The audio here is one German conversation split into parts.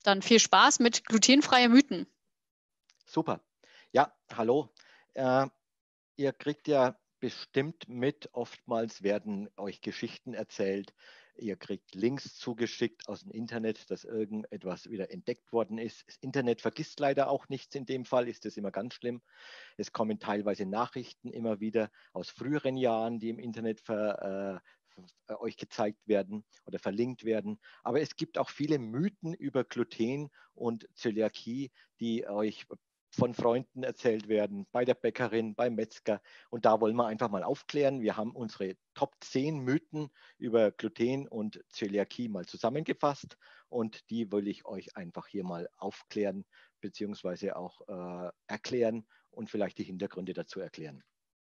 Dann viel Spaß mit glutenfreie Mythen. Super. Ja, hallo. Ihr kriegt ja bestimmt mit, oftmals werden euch Geschichten erzählt. Ihr kriegt Links zugeschickt aus dem Internet, dass irgendetwas wieder entdeckt worden ist. Das Internet vergisst leider auch nichts. In dem Fall ist das immer ganz schlimm. Es kommen teilweise Nachrichten immer wieder aus früheren Jahren, die im Internet euch gezeigt werden oder verlinkt werden. Aber es gibt auch viele Mythen über Gluten und Zöliakie, die euch von Freunden erzählt werden, bei der Bäckerin, beim Metzger. Und da wollen wir einfach mal aufklären. Wir haben unsere Top 10 Mythen über Gluten und Zöliakie mal zusammengefasst. Und die will ich euch einfach hier mal aufklären, beziehungsweise auch erklären und vielleicht die Hintergründe dazu erklären.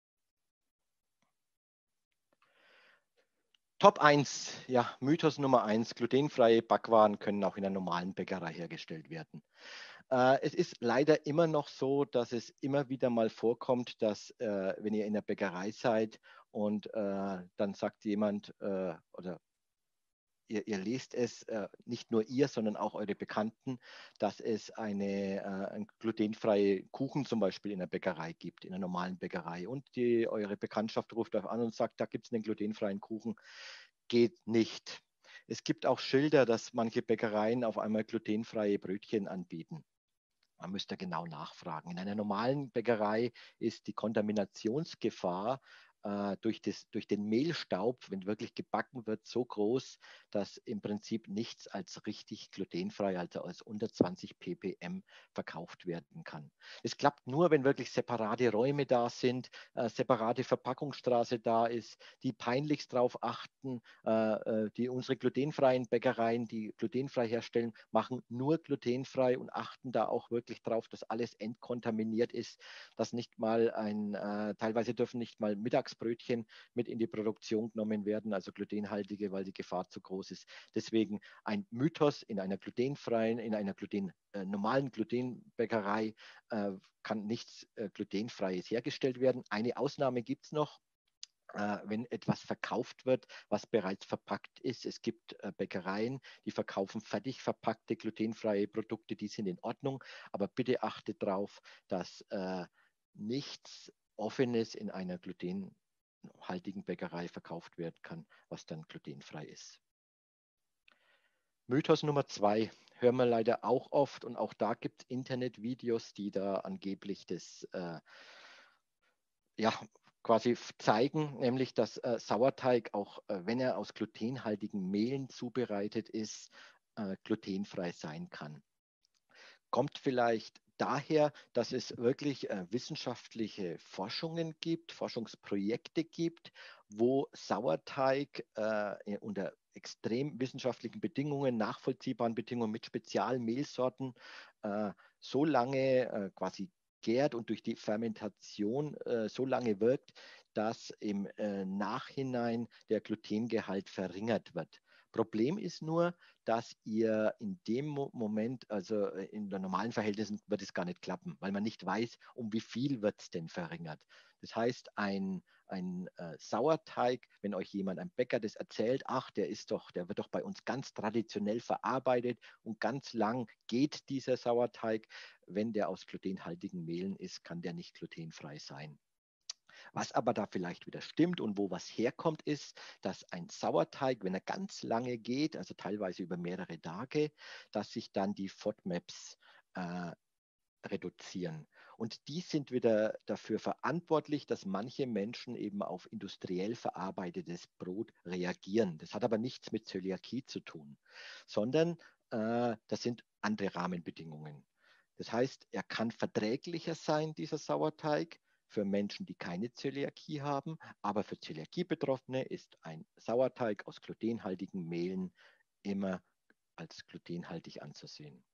Top 1, ja, Mythos Nummer 1, glutenfreie Backwaren können auch in einer normalen Bäckerei hergestellt werden. Es ist leider immer noch so, dass es immer wieder mal vorkommt, dass wenn ihr in der Bäckerei seid und dann sagt jemand oder ihr lest es, nicht nur ihr, sondern auch eure Bekannten, dass es einen glutenfreien Kuchen zum Beispiel in der Bäckerei gibt, in einer normalen Bäckerei. Und eure Bekanntschaft ruft euch an und sagt, da gibt es einen glutenfreien Kuchen. Geht nicht. Es gibt auch Schilder, dass manche Bäckereien auf einmal glutenfreie Brötchen anbieten. Man müsste genau nachfragen. In einer normalen Bäckerei ist die Kontaminationsgefahr durch den Mehlstaub, wenn wirklich gebacken wird, so groß, dass im Prinzip nichts als richtig glutenfrei, also als unter 20 ppm verkauft werden kann. Es klappt nur, wenn wirklich separate Räume da sind, separate Verpackungsstraße da ist, die peinlichst darauf achten, die unsere glutenfreien Bäckereien, die glutenfrei herstellen, machen nur glutenfrei und achten da auch wirklich darauf, dass alles entkontaminiert ist, dass nicht mal teilweise dürfen nicht mal Mittagsbrötchen mit in die Produktion genommen werden, also glutenhaltige, weil die Gefahr zu groß ist. Deswegen ein Mythos in einer normalen Glutenbäckerei kann nichts Glutenfreies hergestellt werden. Eine Ausnahme gibt es noch, wenn etwas verkauft wird, was bereits verpackt ist. Es gibt Bäckereien, die verkaufen fertig verpackte glutenfreie Produkte, die sind in Ordnung, aber bitte achtet darauf, dass nichts Offenes in einer glutenhaltigen Bäckerei verkauft werden kann, was dann glutenfrei ist. Mythos Nummer 2 hören wir leider auch oft und auch da gibt es Internetvideos, die da angeblich das quasi zeigen, nämlich dass Sauerteig, auch wenn er aus glutenhaltigen Mehlen zubereitet ist, glutenfrei sein kann. Kommt vielleicht daher, dass es wirklich wissenschaftliche Forschungen gibt, Forschungsprojekte gibt, wo Sauerteig unter extrem wissenschaftlichen Bedingungen, nachvollziehbaren Bedingungen mit Spezialmehlsorten so lange quasi gärt und durch die Fermentation so lange wirkt, dass im Nachhinein der Glutengehalt verringert wird. Problem ist nur, dass ihr in dem Moment, also in den normalen Verhältnissen, wird es gar nicht klappen, weil man nicht weiß, um wie viel wird es denn verringert. Das heißt, ein Sauerteig, wenn euch jemand, ein Bäcker, das erzählt, ach, der wird doch bei uns ganz traditionell verarbeitet und ganz lang geht dieser Sauerteig, wenn der aus glutenhaltigen Mehlen ist, kann der nicht glutenfrei sein. Was aber da vielleicht wieder stimmt und wo was herkommt, ist, dass ein Sauerteig, wenn er ganz lange geht, also teilweise über mehrere Tage, dass sich dann die FODMAPs reduzieren. Und die sind wieder dafür verantwortlich, dass manche Menschen eben auf industriell verarbeitetes Brot reagieren. Das hat aber nichts mit Zöliakie zu tun, sondern das sind andere Rahmenbedingungen. Das heißt, er kann verträglicher sein, dieser Sauerteig, für Menschen, die keine Zöliakie haben, aber für Zöliakie-Betroffene ist ein Sauerteig aus glutenhaltigen Mehlen immer als glutenhaltig anzusehen.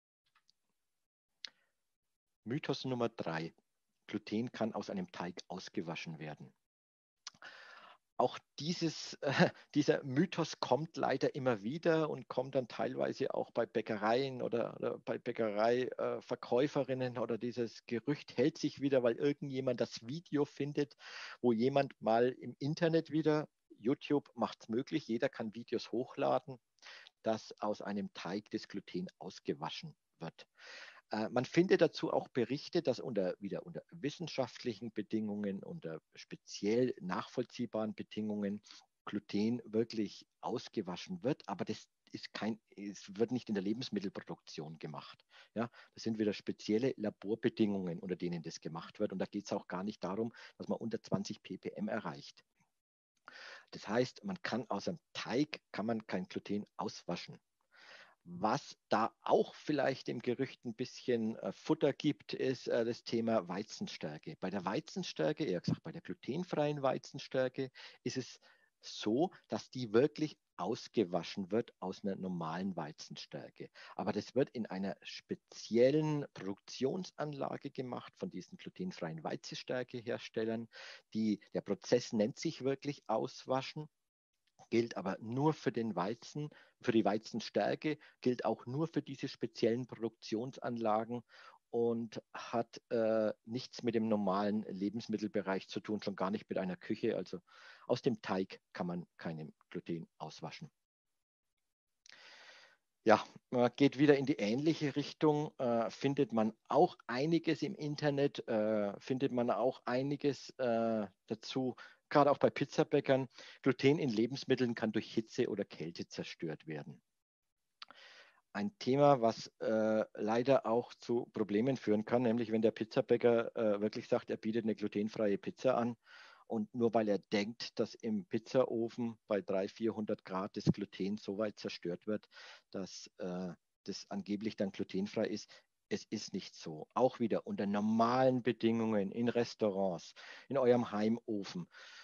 Mythos Nummer 3. Gluten kann aus einem Teig ausgewaschen werden. Auch dieser Mythos kommt leider immer wieder und kommt dann teilweise auch bei Bäckereien oder bei Bäckereiverkäuferinnen oder dieses Gerücht hält sich wieder, weil irgendjemand das Video findet, wo jemand mal im Internet wieder, YouTube macht es möglich, jeder kann Videos hochladen, dass aus einem Teig das Gluten ausgewaschen wird. Man findet dazu auch Berichte, dass wieder unter wissenschaftlichen Bedingungen, unter speziell nachvollziehbaren Bedingungen Gluten wirklich ausgewaschen wird, aber es wird nicht in der Lebensmittelproduktion gemacht. Ja, das sind wieder spezielle Laborbedingungen, unter denen das gemacht wird. Und da geht es auch gar nicht darum, dass man unter 20 ppm erreicht. Das heißt, man kann aus einem Teig kein Gluten auswaschen. Was da auch vielleicht im Gerücht ein bisschen Futter gibt, ist das Thema Weizenstärke. Bei der Weizenstärke, eher gesagt bei der glutenfreien Weizenstärke, ist es so, dass die wirklich ausgewaschen wird aus einer normalen Weizenstärke. Aber das wird in einer speziellen Produktionsanlage gemacht von diesen glutenfreien Weizenstärkeherstellern. Der Prozess nennt sich wirklich Auswaschen, gilt aber nur für den Weizen, für die Weizenstärke, gilt auch nur für diese speziellen Produktionsanlagen und hat nichts mit dem normalen Lebensmittelbereich zu tun, schon gar nicht mit einer Küche. Also aus dem Teig kann man keinen Gluten auswaschen. Ja, geht wieder in die ähnliche Richtung, findet man auch einiges im Internet, findet man auch einiges dazu, gerade auch bei Pizzabäckern. Gluten in Lebensmitteln kann durch Hitze oder Kälte zerstört werden. Ein Thema, was leider auch zu Problemen führen kann, nämlich wenn der Pizzabäcker wirklich sagt, er bietet eine glutenfreie Pizza an und nur weil er denkt, dass im Pizzaofen bei 300, 400 Grad das Gluten so weit zerstört wird, dass das angeblich dann glutenfrei ist. Es ist nicht so. Auch wieder unter normalen Bedingungen in Restaurants, in eurem Heimofen.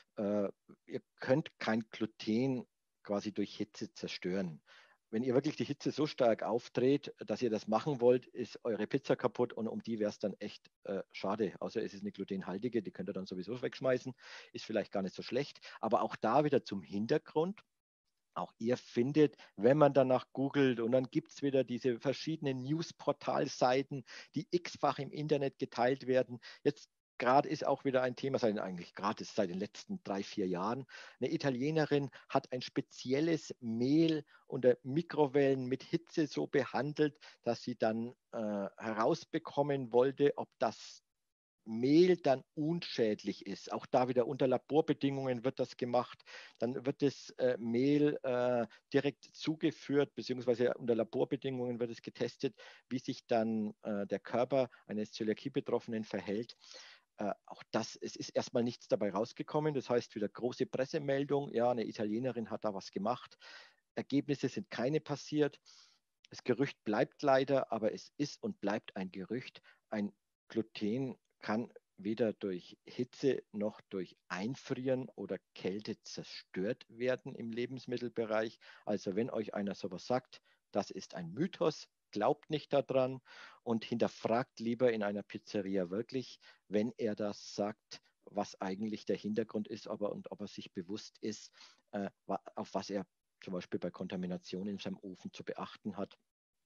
Ihr könnt kein Gluten quasi durch Hitze zerstören. Wenn ihr wirklich die Hitze so stark aufdreht, dass ihr das machen wollt, ist eure Pizza kaputt und um die wäre es dann echt schade. Außer es ist eine glutenhaltige, die könnt ihr dann sowieso wegschmeißen. Ist vielleicht gar nicht so schlecht. Aber auch da wieder zum Hintergrund. Auch ihr findet, wenn man danach googelt und dann gibt es wieder diese verschiedenen Newsportalseiten, die x-fach im Internet geteilt werden. Jetzt gerade ist auch wieder ein Thema, eigentlich gerade ist seit den letzten 3, 4 Jahren. Eine Italienerin hat ein spezielles Mehl unter Mikrowellen mit Hitze so behandelt, dass sie dann herausbekommen wollte, ob das Mehl dann unschädlich ist. Auch da wieder unter Laborbedingungen wird das gemacht. Dann wird das Mehl direkt zugeführt, beziehungsweise unter Laborbedingungen wird es getestet, wie sich dann der Körper eines Zöliakie-Betroffenen verhält. Auch das, es ist erstmal nichts dabei rausgekommen. Das heißt, wieder große Pressemeldung, ja, eine Italienerin hat da was gemacht. Ergebnisse sind keine passiert. Das Gerücht bleibt leider, aber es ist und bleibt ein Gerücht. Ein Gluten kann weder durch Hitze noch durch Einfrieren oder Kälte zerstört werden im Lebensmittelbereich. Also wenn euch einer sowas sagt, das ist ein Mythos, glaubt nicht daran und hinterfragt lieber in einer Pizzeria wirklich, wenn er das sagt, was eigentlich der Hintergrund ist und ob er sich bewusst ist, auf was er zum Beispiel bei Kontamination in seinem Ofen zu beachten hat.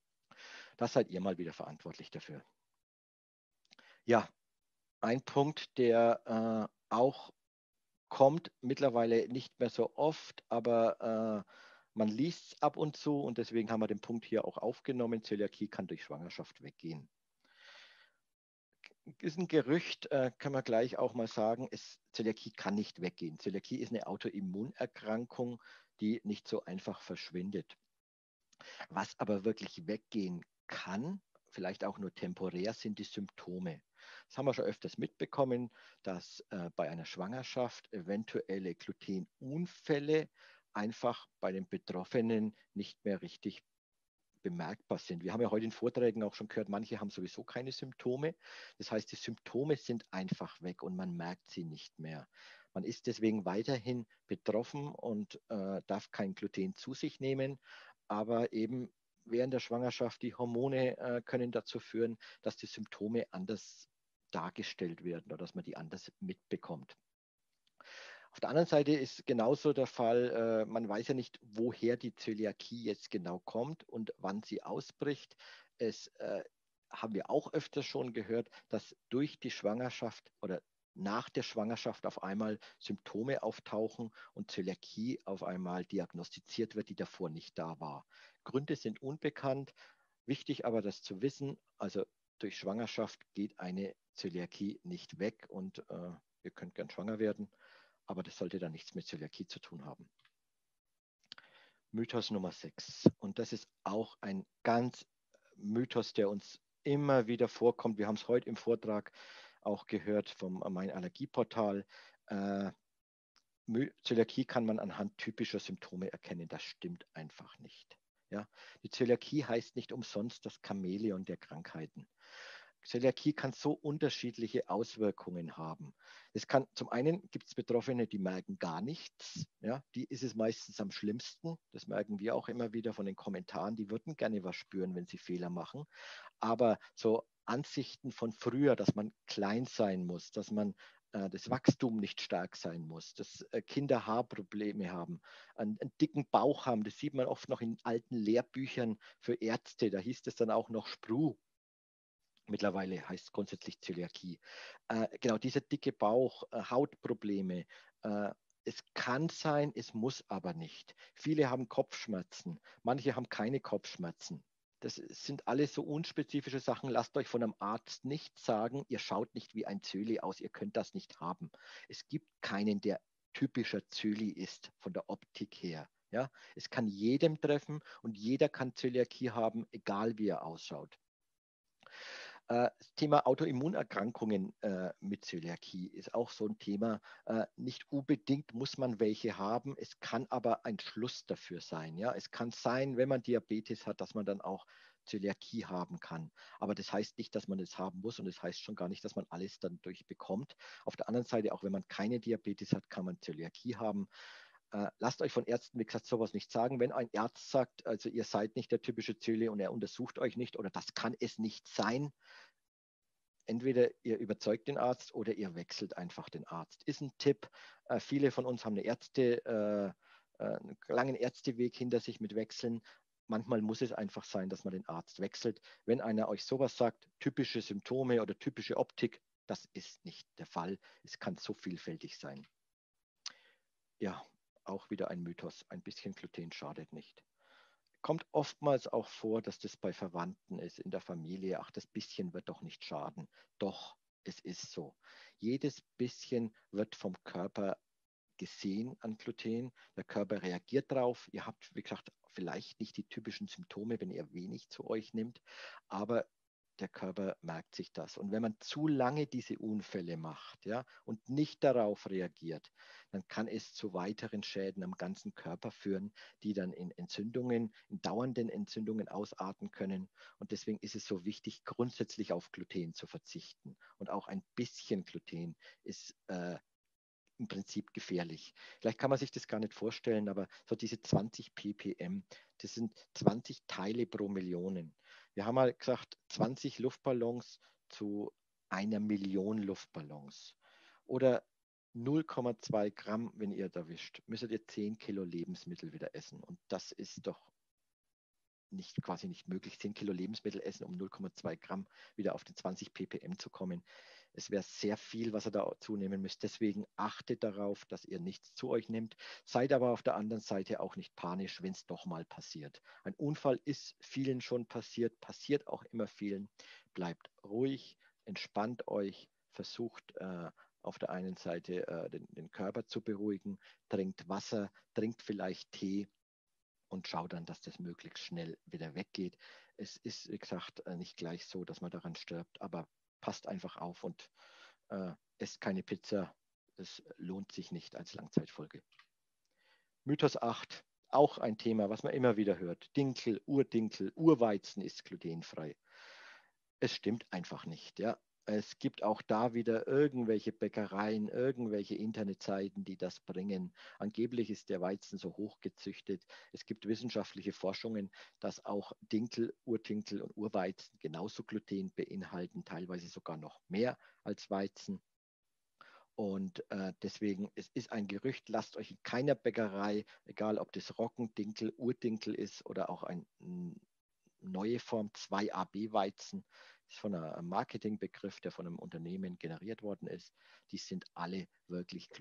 Das seid ihr mal wieder verantwortlich dafür. Ja, ein Punkt, der auch kommt, mittlerweile nicht mehr so oft, aber man liest es ab und zu und deswegen haben wir den Punkt hier auch aufgenommen. Zöliakie kann durch Schwangerschaft weggehen. Ist ein Gerücht, kann man gleich auch mal sagen, Zöliakie kann nicht weggehen. Zöliakie ist eine Autoimmunerkrankung, die nicht so einfach verschwindet. Was aber wirklich weggehen kann, vielleicht auch nur temporär, sind die Symptome. Das haben wir schon öfters mitbekommen, dass bei einer Schwangerschaft eventuelle Glutenunfälle einfach bei den Betroffenen nicht mehr richtig bemerkbar sind. Wir haben ja heute in Vorträgen auch schon gehört, manche haben sowieso keine Symptome. Das heißt, die Symptome sind einfach weg und man merkt sie nicht mehr. Man ist deswegen weiterhin betroffen und darf kein Gluten zu sich nehmen, aber eben während der Schwangerschaft, die Hormone können dazu führen, dass die Symptome anders dargestellt werden oder dass man die anders mitbekommt. Auf der anderen Seite ist genauso der Fall, man weiß ja nicht, woher die Zöliakie jetzt genau kommt und wann sie ausbricht. Es haben wir auch öfter schon gehört, dass durch die Schwangerschaft oder nach der Schwangerschaft auf einmal Symptome auftauchen und Zöliakie auf einmal diagnostiziert wird, die davor nicht da war. Gründe sind unbekannt. Wichtig aber, das zu wissen, also durch Schwangerschaft geht eine Zöliakie nicht weg und ihr könnt gern schwanger werden, aber das sollte dann nichts mit Zöliakie zu tun haben. Mythos Nummer 6. Und das ist auch ein ganz Mythos, der uns immer wieder vorkommt. Wir haben es heute im Vortrag auch gehört vom Mein Allergieportal. Zöliakie kann man anhand typischer Symptome erkennen. Das stimmt einfach nicht. Ja? Die Zöliakie heißt nicht umsonst das Chamäleon der Krankheiten. Zöliakie kann so unterschiedliche Auswirkungen haben. Zum einen gibt es Betroffene, die merken gar nichts. Ja, die ist es meistens am schlimmsten. Das merken wir auch immer wieder von den Kommentaren. Die würden gerne was spüren, wenn sie Fehler machen. Aber so Ansichten von früher, dass man klein sein muss, dass man das Wachstum nicht stark sein muss, dass Kinder Haarprobleme haben, einen dicken Bauch haben, das sieht man oft noch in alten Lehrbüchern für Ärzte. Da hieß es dann auch noch Sprue. Mittlerweile heißt es grundsätzlich Zöliakie. Genau, dieser dicke Bauch, Hautprobleme. Es kann sein, es muss aber nicht. Viele haben Kopfschmerzen, manche haben keine Kopfschmerzen. Das sind alles so unspezifische Sachen. Lasst euch von einem Arzt nicht sagen, ihr schaut nicht wie ein Zöli aus, ihr könnt das nicht haben. Es gibt keinen, der typischer Zöli ist von der Optik her. Ja? Es kann jedem treffen und jeder kann Zöliakie haben, egal wie er ausschaut. Das Thema Autoimmunerkrankungen mit Zöliakie ist auch so ein Thema. Nicht unbedingt muss man welche haben, es kann aber ein Schluss dafür sein. Ja? Es kann sein, wenn man Diabetes hat, dass man dann auch Zöliakie haben kann. Aber das heißt nicht, dass man es haben muss und das heißt schon gar nicht, dass man alles dann durchbekommt. Auf der anderen Seite, auch wenn man keine Diabetes hat, kann man Zöliakie haben. Lasst euch von Ärzten, wie gesagt, sowas nicht sagen. Wenn ein Arzt sagt, also ihr seid nicht der typische Zöli und er untersucht euch nicht oder das kann es nicht sein, entweder ihr überzeugt den Arzt oder ihr wechselt einfach den Arzt. Ist ein Tipp. Viele von uns haben einen langen Ärzteweg hinter sich mit Wechseln. Manchmal muss es einfach sein, dass man den Arzt wechselt. Wenn einer euch sowas sagt, typische Symptome oder typische Optik, das ist nicht der Fall. Es kann so vielfältig sein. Ja, auch wieder ein Mythos. Ein bisschen Gluten schadet nicht. Kommt oftmals auch vor, dass das bei Verwandten ist, in der Familie. Ach, das bisschen wird doch nicht schaden. Doch, es ist so. Jedes bisschen wird vom Körper gesehen an Gluten. Der Körper reagiert drauf. Ihr habt, wie gesagt, vielleicht nicht die typischen Symptome, wenn ihr wenig zu euch nimmt, aber der Körper merkt sich das. Und wenn man zu lange diese Unfälle macht, ja, und nicht darauf reagiert, dann kann es zu weiteren Schäden am ganzen Körper führen, die dann in Entzündungen, in dauernden Entzündungen ausarten können. Und deswegen ist es so wichtig, grundsätzlich auf Gluten zu verzichten. Und auch ein bisschen Gluten ist im Prinzip gefährlich. Vielleicht kann man sich das gar nicht vorstellen, aber so diese 20 ppm, das sind 20 Teile pro Millionen. Wir haben mal gesagt, 20 Luftballons zu 1 Million Luftballons. Oder 0,2 Gramm, wenn ihr erwischt, müsstet ihr 10 Kilo Lebensmittel wieder essen. Und das ist doch quasi nicht möglich, 10 Kilo Lebensmittel essen, um 0,2 Gramm wieder auf den 20 ppm zu kommen. Es wäre sehr viel, was ihr da zunehmen müsst. Deswegen achtet darauf, dass ihr nichts zu euch nehmt. Seid aber auf der anderen Seite auch nicht panisch, wenn es doch mal passiert. Ein Unfall ist vielen schon passiert, passiert auch immer vielen. Bleibt ruhig, entspannt euch, versucht auf der einen Seite den Körper zu beruhigen, trinkt Wasser, trinkt vielleicht Tee und schaut dann, dass das möglichst schnell wieder weggeht. Es ist, wie gesagt, nicht gleich so, dass man daran stirbt, aber passt einfach auf und esst keine Pizza. Es lohnt sich nicht als Langzeitfolge. Mythos 8, auch ein Thema, was man immer wieder hört. Dinkel, Urweizen ist glutenfrei. Es stimmt einfach nicht. Ja. Es gibt auch da wieder irgendwelche Bäckereien, irgendwelche Internetseiten, die das bringen. Angeblich ist der Weizen so hoch gezüchtet. Es gibt wissenschaftliche Forschungen, dass auch Urtinkel und Urweizen genauso Gluten beinhalten, teilweise sogar noch mehr als Weizen. Und deswegen, es ist ein Gerücht, lasst euch in keiner Bäckerei, egal ob das Roggendinkel, Urdinkel ist oder auch eine neue Form 2AB-Weizen, ist von einem Marketingbegriff, der von einem Unternehmen generiert worden ist. Die sind alle wirklich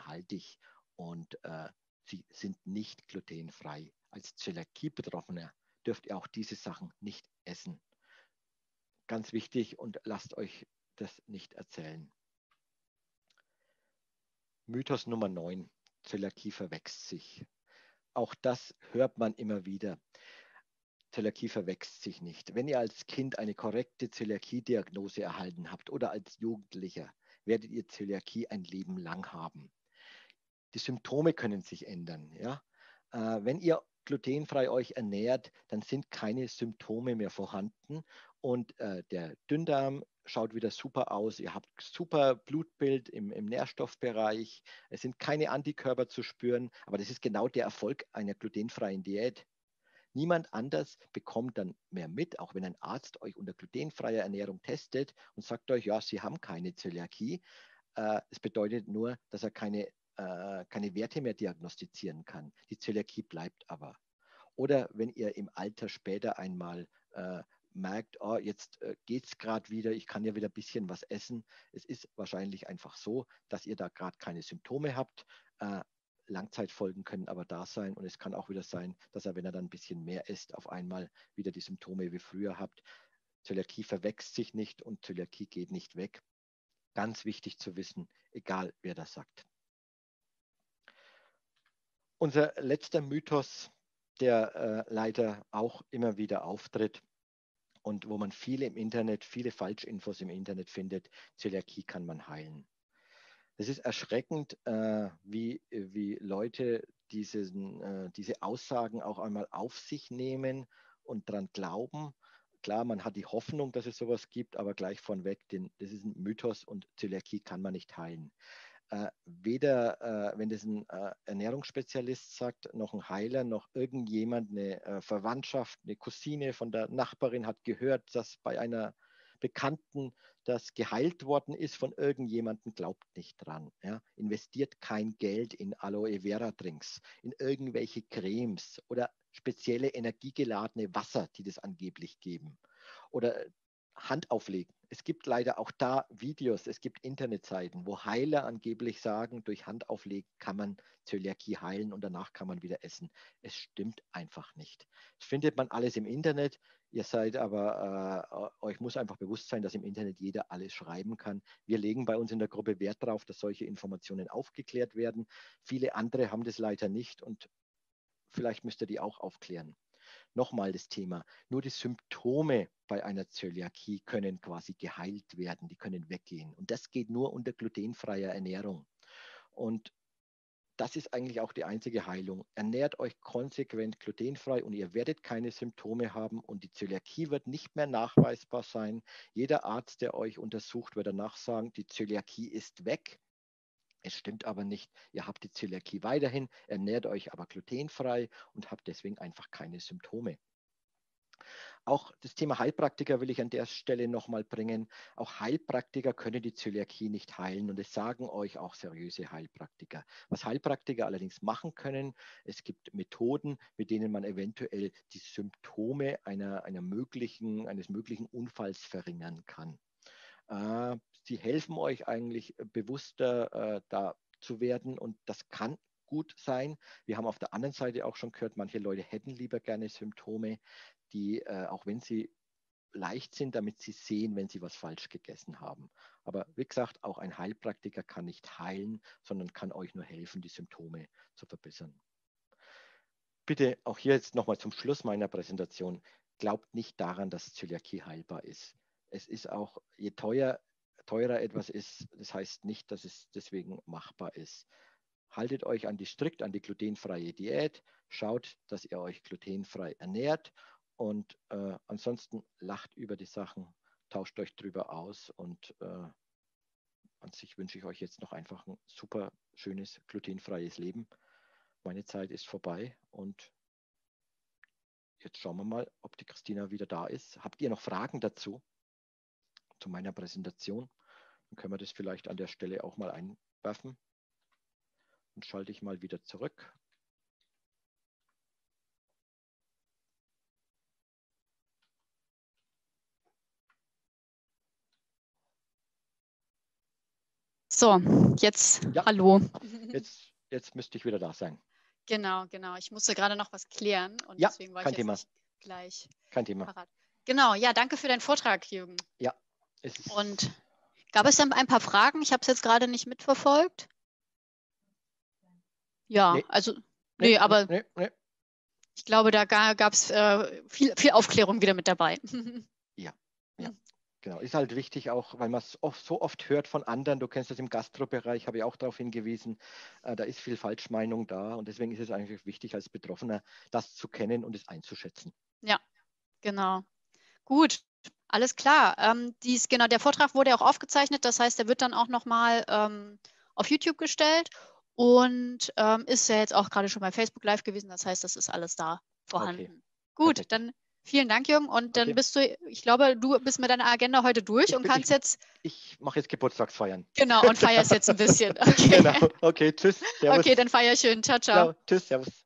glutenhaltig und sie sind nicht glutenfrei. Als Zöliakie-Betroffener dürft ihr auch diese Sachen nicht essen. Ganz wichtig und lasst euch das nicht erzählen. Mythos Nummer 9. Zöliakie verwächst sich. Auch das hört man immer wieder. Zöliakie verwächst sich nicht. Wenn ihr als Kind eine korrekte Zöliakie-Diagnose erhalten habt oder als Jugendlicher, werdet ihr Zöliakie ein Leben lang haben. Die Symptome können sich ändern. Ja? Wenn ihr glutenfrei euch ernährt, dann sind keine Symptome mehr vorhanden und der Dünndarm schaut wieder super aus. Ihr habt super Blutbild im Nährstoffbereich. Es sind keine Antikörper zu spüren, aber das ist genau der Erfolg einer glutenfreien Diät. Niemand anders bekommt dann mehr mit, auch wenn ein Arzt euch unter glutenfreier Ernährung testet und sagt euch, ja, Sie haben keine Zöliakie. Es bedeutet nur, dass er keine Werte mehr diagnostizieren kann. Die Zöliakie bleibt aber. Oder wenn ihr im Alter später einmal merkt, oh, jetzt geht es gerade wieder, ich kann ja wieder ein bisschen was essen. Es ist wahrscheinlich einfach so, dass ihr da gerade keine Symptome habt. Langzeitfolgen können aber da sein und es kann auch wieder sein, dass er, wenn er dann ein bisschen mehr isst, auf einmal wieder die Symptome wie früher habt. Zöliakie verwächst sich nicht und Zöliakie geht nicht weg. Ganz wichtig zu wissen, egal wer das sagt. Unser letzter Mythos, der leider auch immer wieder auftritt und wo man viele Falschinfos im Internet findet, Zöliakie kann man heilen. Es ist erschreckend, wie Leute diese Aussagen auch einmal auf sich nehmen und daran glauben. Klar, man hat die Hoffnung, dass es sowas gibt, aber gleich vorneweg, das ist ein Mythos und Zöliakie kann man nicht heilen. Weder, wenn das ein Ernährungsspezialist sagt, noch ein Heiler, noch irgendjemand, eine Verwandtschaft, eine Cousine von der Nachbarin hat gehört, dass bei einer Bekannten das geheilt worden ist von irgendjemandem, glaubt nicht dran. Ja? Investiert kein Geld in Aloe Vera Drinks, in irgendwelche Cremes oder spezielle energiegeladene Wasser, die das angeblich geben. Oder Hand auflegen. Es gibt leider auch da Videos, es gibt Internetseiten, wo Heiler angeblich sagen, durch Handauflegen kann man Zöliakie heilen und danach kann man wieder essen. Es stimmt einfach nicht. Das findet man alles im Internet. Ihr seid aber, euch muss einfach bewusst sein, dass im Internet jeder alles schreiben kann. Wir legen bei uns in der Gruppe Wert darauf, dass solche Informationen aufgeklärt werden. Viele andere haben das leider nicht und vielleicht müsst ihr die auch aufklären. Nochmal das Thema, nur die Symptome bei einer Zöliakie können quasi geheilt werden, die können weggehen. Und das geht nur unter glutenfreier Ernährung. Und das ist eigentlich auch die einzige Heilung. Ernährt euch konsequent glutenfrei und ihr werdet keine Symptome haben und die Zöliakie wird nicht mehr nachweisbar sein. Jeder Arzt, der euch untersucht, wird danach sagen, die Zöliakie ist weg. Es stimmt aber nicht. Ihr habt die Zöliakie weiterhin, ernährt euch aber glutenfrei und habt deswegen einfach keine Symptome. Auch das Thema Heilpraktiker will ich an der Stelle nochmal bringen. Auch Heilpraktiker können die Zöliakie nicht heilen und es sagen euch auch seriöse Heilpraktiker. Was Heilpraktiker allerdings machen können, es gibt Methoden, mit denen man eventuell die Symptome eines möglichen Unfalls verringern kann. Sie helfen euch eigentlich bewusster da zu werden und das kann gut sein. Wir haben auf der anderen Seite auch schon gehört, manche Leute hätten lieber gerne Symptome, die, auch wenn sie leicht sind, damit sie sehen, wenn sie was falsch gegessen haben. Aber wie gesagt, auch ein Heilpraktiker kann nicht heilen, sondern kann euch nur helfen, die Symptome zu verbessern. Bitte auch hier jetzt nochmal zum Schluss meiner Präsentation, glaubt nicht daran, dass Zöliakie heilbar ist. Es ist auch, je teurer etwas ist, das heißt nicht, dass es deswegen machbar ist. Haltet euch strikt an die glutenfreie Diät, schaut, dass ihr euch glutenfrei ernährt und ansonsten lacht über die Sachen, tauscht euch drüber aus und an sich wünsche ich euch jetzt noch einfach ein super schönes glutenfreies Leben. Meine Zeit ist vorbei und jetzt schauen wir mal, ob die Christina wieder da ist. Habt ihr noch Fragen dazu, zu meiner Präsentation? Dann können wir das vielleicht an der Stelle auch mal einwerfen. Und schalte ich mal wieder zurück. So, jetzt Ja, hallo. jetzt müsste ich wieder da sein. Genau. Ich musste gerade noch was klären und Ja, deswegen war kein ich jetzt Thema. nicht gleich Kein Thema. parat. Genau, ja, danke für deinen Vortrag, Jürgen. Ja. Es ist Und gab es dann ein paar Fragen? Ich habe es jetzt gerade nicht mitverfolgt. Ja, Nee. also, nee, aber Nee. ich glaube, da gab es viel Aufklärung wieder mit dabei. Ja. Genau, ist halt wichtig auch, weil man es so oft hört von anderen, du kennst das im Gastrobereich, habe ich auch darauf hingewiesen, da ist viel Falschmeinung da und deswegen ist es eigentlich wichtig als Betroffener, das zu kennen und es einzuschätzen. Ja, genau. Gut, alles klar. Genau, der Vortrag wurde ja auch aufgezeichnet, das heißt, der wird dann auch nochmal auf YouTube gestellt und ist ja jetzt auch gerade schon bei Facebook Live gewesen, das heißt, das ist alles da vorhanden. Okay. Gut, Perfekt. dann vielen Dank, Jürgen, und dann Okay. bist du, ich glaube, du bist mit deiner Agenda heute durch und kannst jetzt, Ich mache jetzt Geburtstagsfeiern. genau, und feierst jetzt ein bisschen. Okay, Genau. Okay, tschüss. Servus. okay, dann feier schön. Ciao, ciao. Ciao. Tschüss, servus.